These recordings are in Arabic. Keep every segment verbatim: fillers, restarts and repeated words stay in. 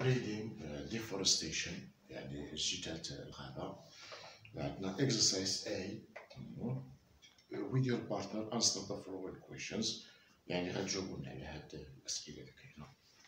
reading uh, deforestation يعني اجتثاث الغابة. عندنا exercise A with your partner answer the following questions يعني غتجاوبوا لنا على هاد الأسئلة اللي كاينة.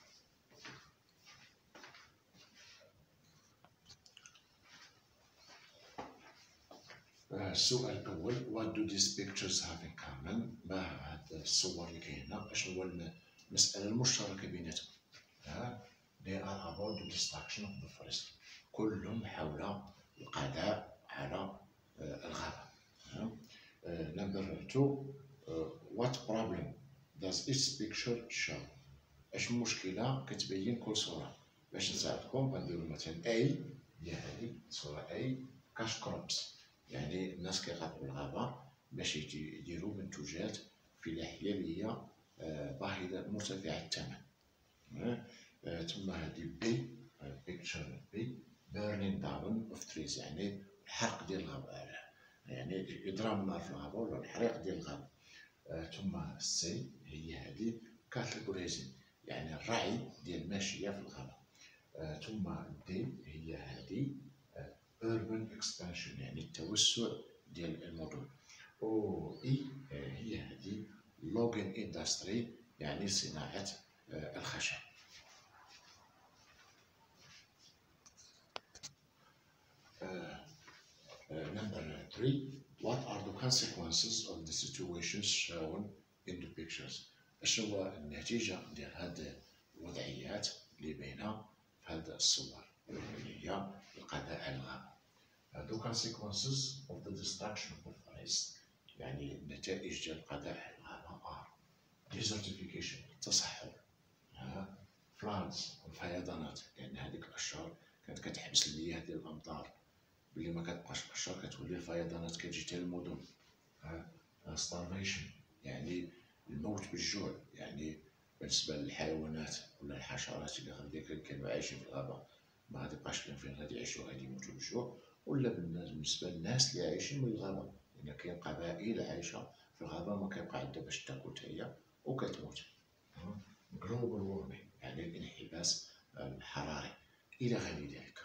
السؤال الأول what do these pictures have in common؟ ما هاد الصور اللي كاينة أشنو هو المسألة المشتركة بيناتهم؟ They are about the destruction of the forest. كلهم حول القضاء على الغابة. Number two what problem does each picture show؟ اش مشكلة كتبين كل صورة؟ باش نساعدكم غنديرو مثلا A هي هذه صورة A cash crops يعني الناس كيقاطعوا الغابة باش يديروا منتوجات فلاحية اللي هي باهظة مرتفعة الثمن. ثم هذه بي بيكتشر بي burning down of trees يعني الحرق ديال الغابة يعني إضرام النار في الغابة ولا الحريق ديال الغابة. ثم سي هي هذه cattle grazing يعني الرعي ديال الماشية في الغابة. ثم دي هي هذه urban expansion يعني التوسع ديال المدن. و اي هي هذه logging industry يعني صناعة الخشب. Number three what are the consequences of the situations shown in the pictures؟ شنو هو النتيجة ديال هاد الوضعيات اللي باينة في هاد الصور اللي هي القضاء على الغابة. The consequences of the destruction of the forest يعني النتائج ديال القضاء على الغابة are desertification التصحر، floods الفيضانات لأن هذيك الأشجار كانت كتحبس المياه ديال الأمطار، باللي ما كتبقاش الأشجار كتولي الفيضانات كتجي حتى للمدن. starvation يعني الموت بالجوع يعني بالنسبة للحيوانات ولا الحشرات اللي غادي كانوا عايشين في الغابة ما غاديبقاش لهم فين غادي يعيشوا غادي يموتوا بالجوع. ولا بالنسبة للناس اللي عايشين من الغابة لأن كاين قبائل عايشة في الغابة ما كيبقى عندها باش تاكل حتى هي وكتموت. global warming يعني الانحباس الحراري إلى غير ذلك.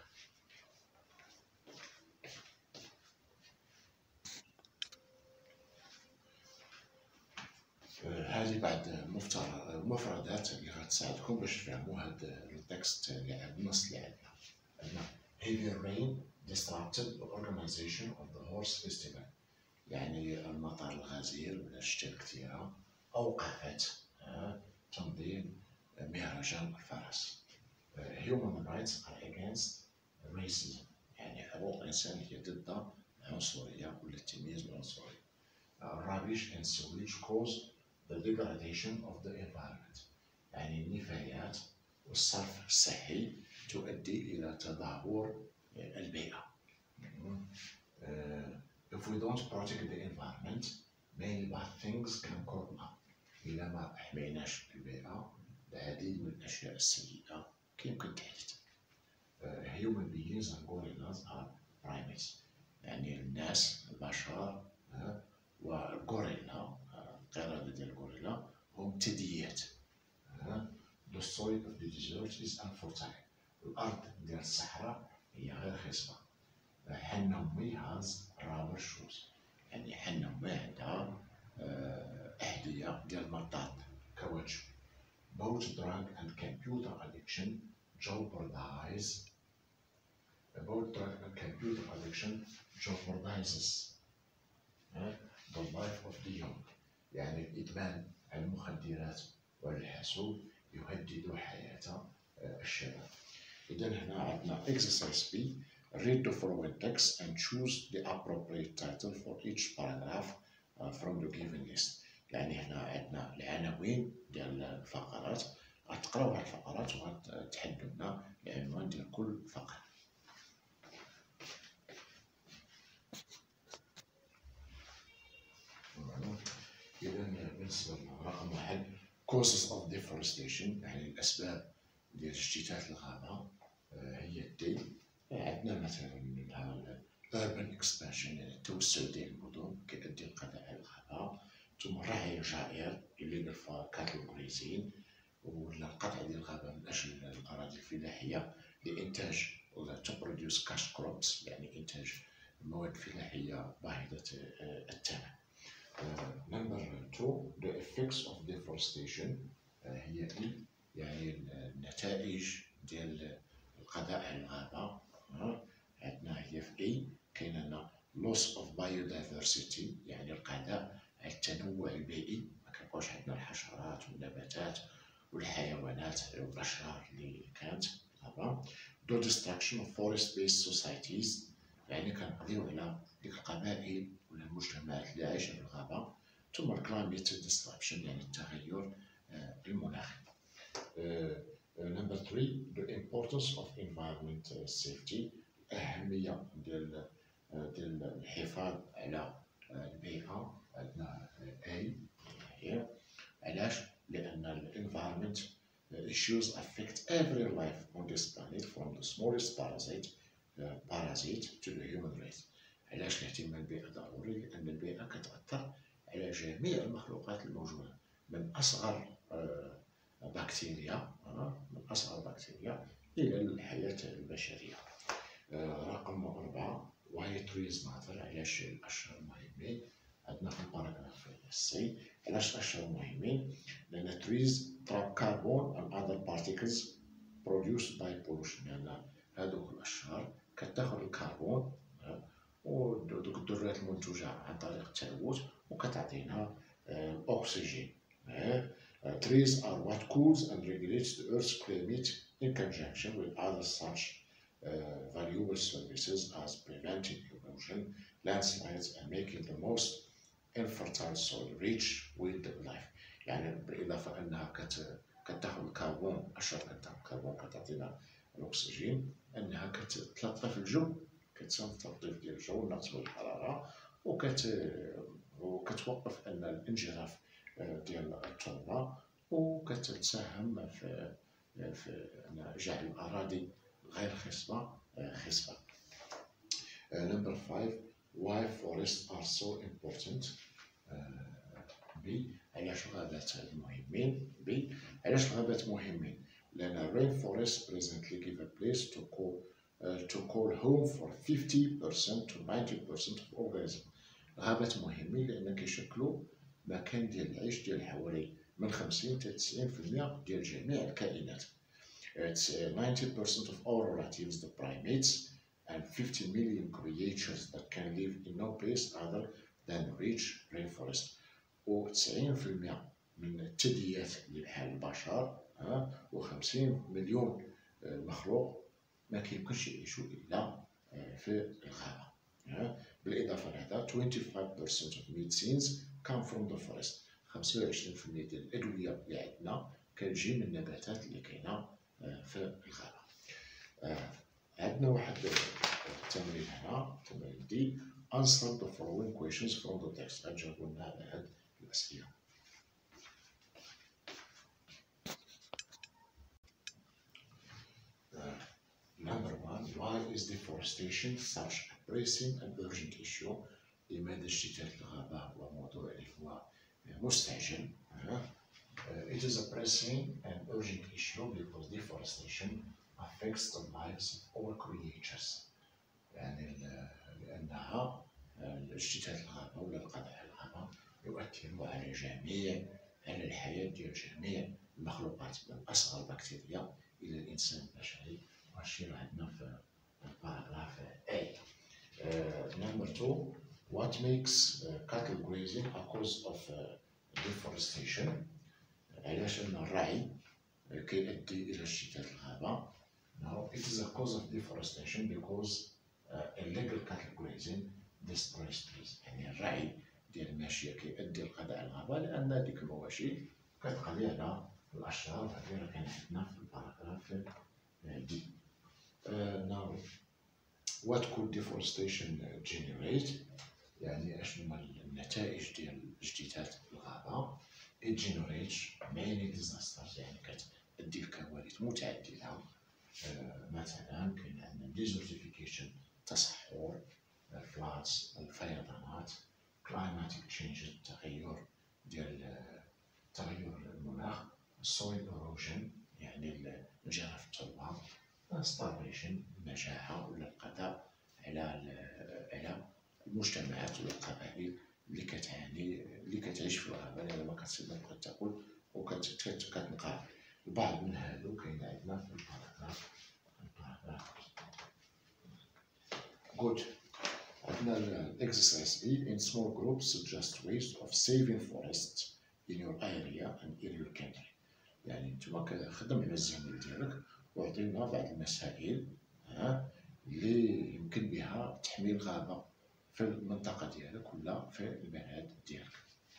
هذه بعض المفردات اللي غتساعدكم باش تفهموا هذا التكست اللي عندنا النص اللي عندنا. عندنا heavy rain disrupted the organization of the horse festival يعني المطر الغزير ولا الشتاء الكثيرة أوقفت تنظيم مهرجان الفرس. human rights are against racism يعني حقوق الإنسان هي ضد العنصرية ولا التمييز العنصري. rubbish and sewage cause the degradation of the environment يعني النفايات والصرف الصحي تؤدي إلى تدهور البيئة. if we don't protect the environment many bad things can come up. إلا ما حميناش البيئة العديد من الأشياء السيئة يمكن تحدث. human beings and gorillas are primates يعني الناس البشر والغوريلا القردة ديال الغوريلا هم ثدييات. the soil of the desert is unfertile الأرض ديال الصحراء هي غير خصبة. حنومي has rubber shoes يعني حنومي عندها أحذية ديال المطاط كاوتشو. both drug and computer addiction jeopardize both drug and computer addiction jeopardizes the life of the young يعني الإدمان على المخدرات والحاسوب يهدد حياة الشباب. إذن هنا عندنا exercise B read the following text and choose the appropriate title for each paragraph uh, from the given list. يعني هنا عندنا العناوين ديال الفقرات غتقراو هاد الفقرات وغتحددوا لنا العنوان ديال كل فقرة. إذا بالنسبة لرقم واحد causes of deforestation يعني الأسباب ديال اجتثاث الغابة هي دي. عندنا مثلا urban expansion يعني التوسع ديال المدن كيؤدي للقضاء على الغابة. ثم الرعي الجائر illegal cattle grazing ولا القطع ديال الغابة من أجل الأراضي الفلاحية لإنتاج ولا to produce cash crops، يعني إنتاج مواد فلاحية باهظة الثمن. نمبر two the effects of deforestation هي إيه؟ يعني النتائج ديال القضاء على الغابة. عندنا هي في إيه كاين عندنا loss of biodiversity، يعني القضاء على التنوع البيئي، ما كنبقاوش عندنا الحشرات والنباتات والحيوانات والأشجار اللي كانت في الغابة. the destruction of forest based societies، يعني كنقضيو على ديك القبائل ولا المجتمعات اللي عايشة في الغابة. ثم climate disruption، يعني التغير المناخي. نمبر three the importance of environment safety، الأهمية ديال ديال الحفاظ على البيئة. عندنا A هي علاش؟ لأن ال environment issues affect every life on this planet from the smallest parasite uh, parasite to the human race. علاش الاهتمام بالبيئة ضروري؟ لأن البيئة كتأثر على جميع المخلوقات الموجودة، من أصغر بكتيريا من أصغر بكتيريا إلى الحياة البشرية. رقم أربعة why trees matter، علاش الأشجار مهمين. عندنا في الباراجراف السي علاش الأشجار مهمين؟ لأن trees trap carbon and other particles produced by pollution، لأن هذوك الأشجار كتاخذ الكربون ودوك الذرات المنتجة عن طريق التلوث وكتعطينا الأكسجين. Trees are what cools and regulates the Earth's climate in conjunction with other such uh, valuable services as preventing erosion, landslides, and making the most infertile soil rich with life. يعني بالإضافة أنها كت كتاخذ الكربون، الأشجار كتاخذ الكربون كتعطينا الأكسجين، أنها كتلطف الجو، كتساهم في التلطيف ديال الجو والنقص من الحرارة، وكت وكتوقف أن الانجراف ديال التربة، وكتساهم في في جعل الأراضي غير خصبة خصبة. Number five why forests are so important. B علاش الغابات مهمين. B علاش الغابات مهمين؟ لأن rainforests presently give a place to call uh, to call home for fifty percent to ninety percent of organisms. الغابات مهمين لأن كيشكلوا مكان ديال العيش ديال حوالي من خمسين حتى تسعين بالمئة ديال جميع الكائنات. It's uh, ninety percent of all relatives, the primates, and fifty million creatures that can live in no place other than rich rainforest. و تسعين بالمئة من الثدييات اللي بحال البشر و خمسين مليون مخلوق ما كيمكنش يعيشوا إلا في الغابة. بالإضافة لهذا twenty-five percent of medicines come from the forest. خمسة وعشرين بالمئة ديال الأدوية اللي عندنا كتجي من النباتات اللي كاينة في الغابة. عندنا واحد التمرين هنا، التمرين دي answer the following questions from the text. غنجاوبوا لنا على هاد الأسئلة. Number one, why is deforestation such a pressing and urgent issue? لماذا اجتثاث الغابة هو موضوع اللي هو مستعجل؟ It is a pressing and urgent issue because deforestation affects the lives of all creatures. يعني لأنها اجتثاث الغابة ولا القضاء على الغابة يؤثر على جميع على الحياة ديال جميع المخلوقات من أصغر بكتيريا إلى الإنسان البشري. وهادشي راه عندنا في الباراغراف A. Number two, what makes uh, cattle grazing a cause of uh, deforestation? علاش أن الرعي كيؤدي إلى اجتثاث الغابة؟ Now, it is a cause of deforestation because uh, illegal cattle grazing destroys trees. يعني الرعي ديال الماشية كيؤدي لقضاء الغابة لأن ديك المواشي كتقضي على الأشجار، وهادي راه كاين عندنا في الباراغراف دي. Now, what could deforestation generate؟ يعني أشنو هما النتائج ديال اجتثاث الغابة؟ It generates many disasters، يعني كتؤدي لكوارث متعددة. مثلا كاين عندنا desertification تصحر، floods الفيضانات، climatic change التغير ديال تغير المناخ، soil erosion يعني انجراف التربة. ستارفيشن المجاعة ولا القضاء على على المجتمعات ولا القبائل اللي كتعاني اللي كتعيش في الغابة، لأن ما كتقدر تاكل وكتنقع. بعض من هادو كاين عندنا في الباراغراف الباراغراف Good. عندنا الإكسرسايز بي in small groups suggest ways of saving forests in your area and in your country. يعني نتوما كخدم على الزميل ديالك وعطينا بعض المسائل ها اللي يمكن بها تحمي الغابة في المنطقة ديالك ولا في البلد ديالك.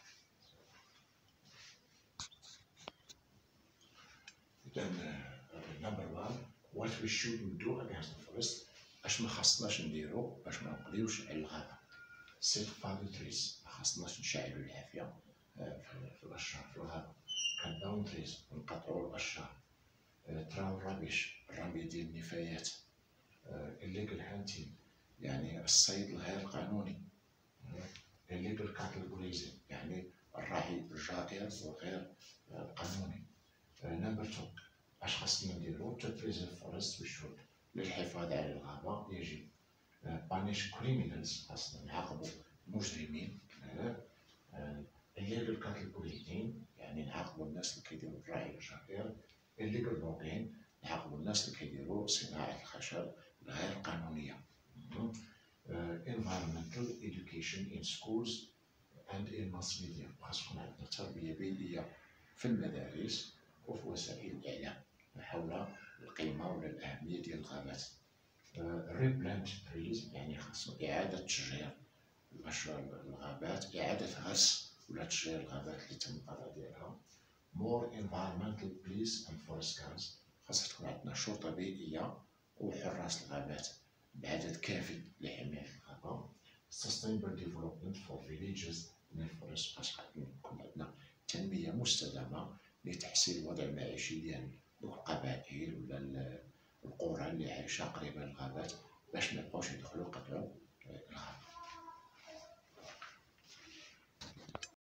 Then uh, number one, what we shouldn't do against the forest. اش ما خاصناش نديرو باش ما نقضيوش على الغابة. Set fallen trees، ما خاصناش نشعلو العافية في الأشجار في الغابة. Cut down trees، نقطعو الأشجار. Throw rubbish، الرمي ديال النفايات. Illegal hunting، يعني الصيد الغير قانوني. Illegal cattle grazing، يعني الرعي الجائر والغير قانوني. Number two، اش خاصنا نديرو to preserve forest we should، للحفاظ على الغابة يجب punish criminals، خاصنا نعاقبو المجرمين. illegal cattle breeding، يعني نعاقبو الناس اللي كيديرو الرعي الجائر. illegal logging، نعاقبو الناس اللي كيديرو صناعة الخشب الغير قانونية. environmental education in schools and in mass media، خاص تكون عندنا تربية بيئية في المدارس وفي وسائل الإعلام حول القيمة ولا الأهمية ديال الغابات. ريبلانت تريز، يعني خاصو إعادة تشجير الأشجار الغابات، إعادة غرس ولا تشجير الغابات اللي تم القطع ديالها. more environmental police and forest guards، خاص تكون عندنا شرطة بيئية وحراس الغابات بعدد كافي لحماية الغابة. sustainable development for villages in the forest، خاص تكون عندنا تنمية مستدامة لتحسين الوضع المعيشي ديال دوك القبائل ولا القرى اللي عايشة قريبة للغابات باش ميبقاوش يدخلو يقطعو الغابة.